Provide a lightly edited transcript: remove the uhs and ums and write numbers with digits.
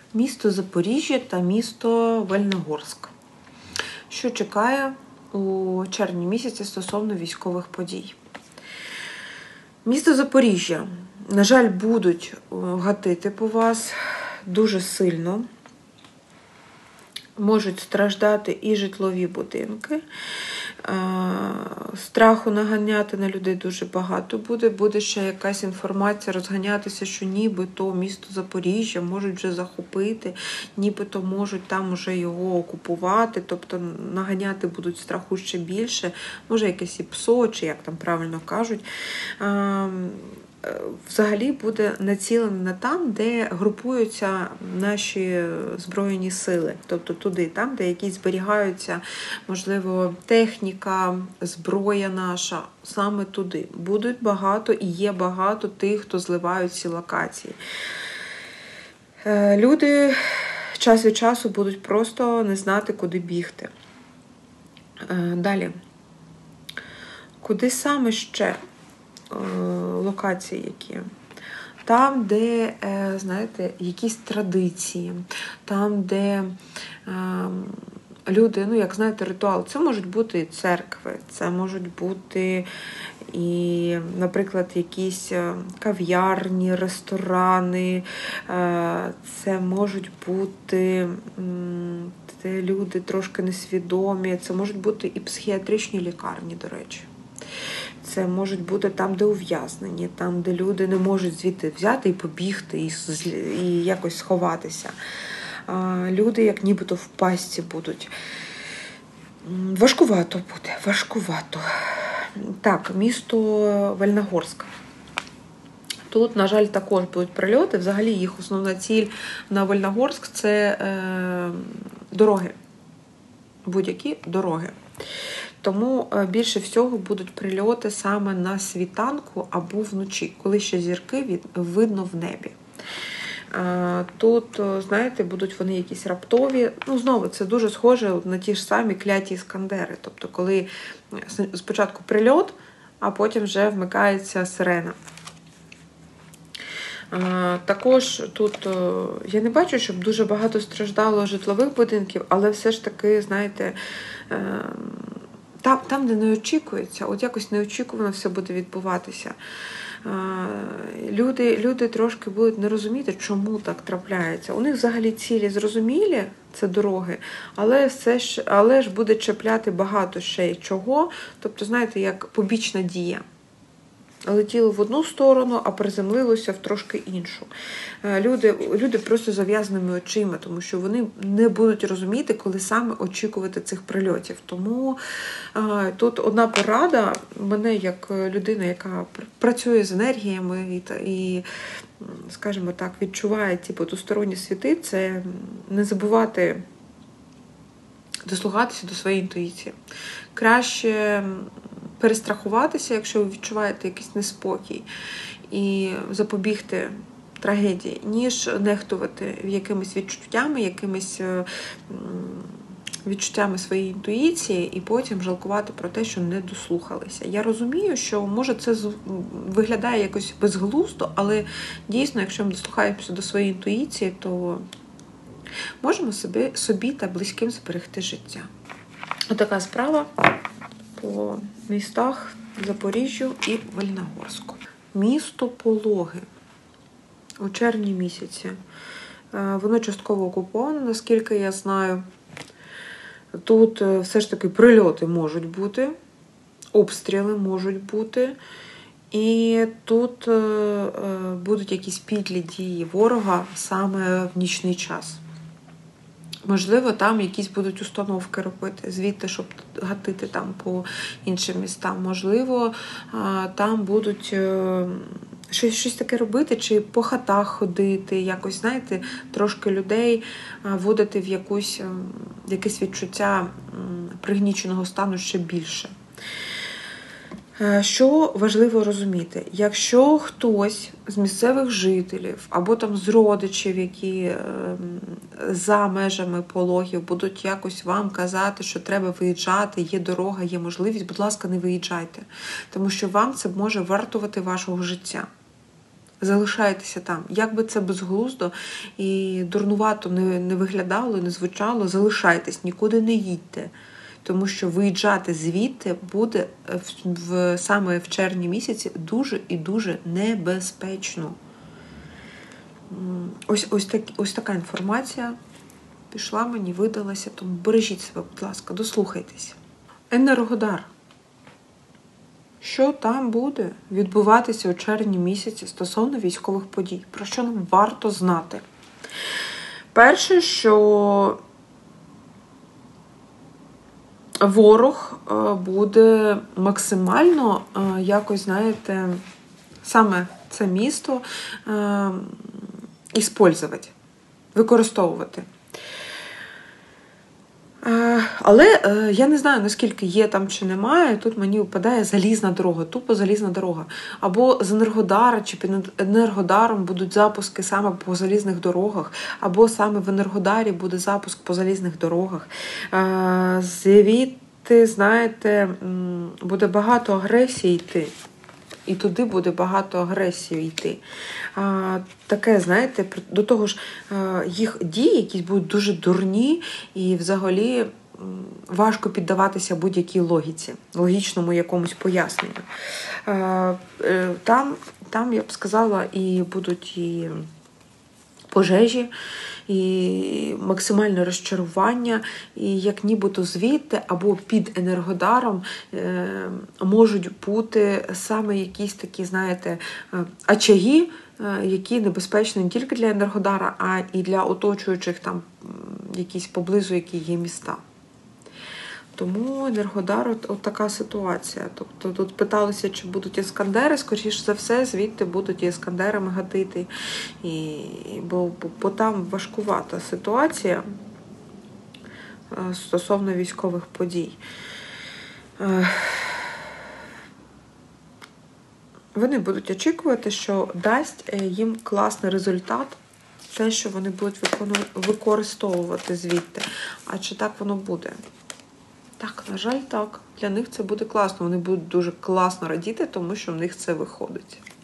Місто Запоріжжя та місто Вельногорськ. Що чекає у червні місяці стосовно військових подій? Місто Запоріжжя, на жаль, будуть гатити по вас дуже сильно. Можуть страждати і житлові будинки. Страху наганяти на людей дуже багато буде. Буде ще якась інформація розганятися, що нібито місто Запоріжжя можуть вже захопити, нібито можуть там вже його окупувати, тобто наганяти будуть страху ще більше. Може якесь і ПСО, чи як там правильно кажуть. Взагалі буде націлено на там, де групуються наші Збройні сили. Тобто туди, там, де якісь зберігаються, можливо, техніка, зброя наша, саме туди. Будуть багато і є багато тих, хто зливають ці локації. Люди час від часу будуть просто не знати, куди бігти. Далі. Куди саме ще? Локації які. Там, де, знаєте, якісь традиції, там, де люди, як знаєте, ритуал. Це можуть бути і церкви, це можуть бути і, наприклад, якісь кав'ярні, ресторани, це можуть бути де люди трошки несвідомі, це можуть бути і психіатричні лікарні, до речі. Це можуть бути там, де ув'язнені, там, де люди не можуть звідти взяти і побігти, і якось сховатися. Люди, як нібито в пастці будуть. Важкувато буде, важкувато. Так, місто Вельногорськ. Тут, на жаль, також будуть прильоти. Взагалі їх основна ціль на Вельногорськ – це дороги. Будь-які дороги. Тому більше всього будуть прильоти саме на світанку або вночі, коли ще зірки видно в небі. Тут, знаєте, будуть вони якісь раптові. Знову, це дуже схоже на ті ж самі кляті іскандери. Тобто, коли спочатку прильот, а потім вже вмикається сирена. Також тут я не бачу, щоб дуже багато страждало житлових будинків, але все ж таки, знаєте, там, де не очікується, от якось неочікувано все буде відбуватися. Люди трошки будуть не розуміти, чому так трапляється. У них взагалі цілі зрозумілі, це дороги, але ж буде чіпляти багато ще й чого. Тобто, знаєте, як побічна дія. Летіло в одну сторону, а приземлилося в трошки іншу. Люди просто зав'язаними очима, тому що вони не будуть розуміти, коли саме очікувати цих прильотів. Тому тут одна порада, мене як людина, яка працює з енергіями і скажімо так, відчуває ті потусторонні світи, це не забувати дослухатися до своєї інтуїції. Краще перестрахуватися, якщо ви відчуваєте якийсь неспокій, і запобігти трагедії, ніж нехтувати якимись відчуттями своєї інтуїції і потім жалкувати про те, що не дослухалися. Я розумію, що може це виглядає якось безглуздо, але дійсно, якщо ми дослухаємося до своєї інтуїції, то можемо собі та близьким зберегти життя. Отака справа по містах Запоріжжю і Вельногорську. Місто Пологи у червні місяці. Воно частково окуповане, наскільки я знаю. Тут все ж таки прильоти можуть бути, обстріли можуть бути. І тут будуть якісь підлі дії ворога саме в нічний час. Можливо, там якісь будуть установки робити, звідти, щоб гатити там по іншим містам. Можливо, там будуть щось таке робити, чи по хатах ходити, якось, знаєте, трошки людей вводити в якесь відчуття пригніченого стану ще більше. Що важливо розуміти? Якщо хтось з місцевих жителів або там з родичів, які за межами Пологів будуть якось вам казати, що треба виїжджати, є дорога, є можливість, будь ласка, не виїжджайте. Тому що вам це може вартувати вашого життя. Залишайтеся там. Як би це безглуздо і дурнувато не виглядало, не звучало, залишайтесь, нікуди не їдьте. Тому що виїжджати звідти буде саме в червні місяці дуже і дуже небезпечно. Ось така інформація пішла мені, видалася, тому бережіть себе, будь ласка, дослухайтесь. Енергодар. Що там буде відбуватися у червні місяці стосовно військових подій? Про що нам варто знати? Перше, що ворог буде максимально якось, знаєте, саме це місто використовувати. Але я не знаю, наскільки є там чи немає, тут мені випадає залізна дорога, тупо залізна дорога. Або з Енергодара чи під Енергодаром будуть запуски саме по залізних дорогах, або саме в Енергодарі буде запуск по залізних дорогах. Звідти, знаєте, буде багато агресії йти. І туди буде багато агресії йти. Таке, знаєте, до того ж, їх дії якісь будуть дуже дурні і взагалі важко піддаватися будь-якій логіці, логічному якомусь поясненню. Там, я б сказала, і будуть і пожежі, і максимальне розчарування, і як нібито звідти або під Енергодаром можуть бути саме якісь такі, знаєте, очаги, які небезпечні не тільки для Енергодара, а і для оточуючих там якісь поблизу, які є міста. Тому Енергодар от така ситуація. Тобто тут питалися, чи будуть іскандери, скоріш за все, звідти будуть і іскандерами гатити. Бо там важкувата ситуація стосовно військових подій. Вони будуть очікувати, що дасть їм класний результат те, що вони будуть використовувати звідти. А чи так воно буде? Так, на жаль, так. Для них це буде класно. Вони будуть дуже класно радіти, тому що в них це виходить.